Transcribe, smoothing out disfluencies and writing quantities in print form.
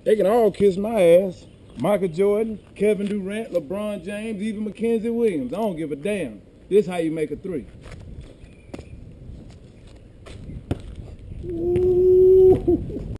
They can all kiss my ass. Michael Jordan, Kevin Durant, LeBron James, even Mackenzie Williams. I don't give a damn. This how you make a three. Ooh.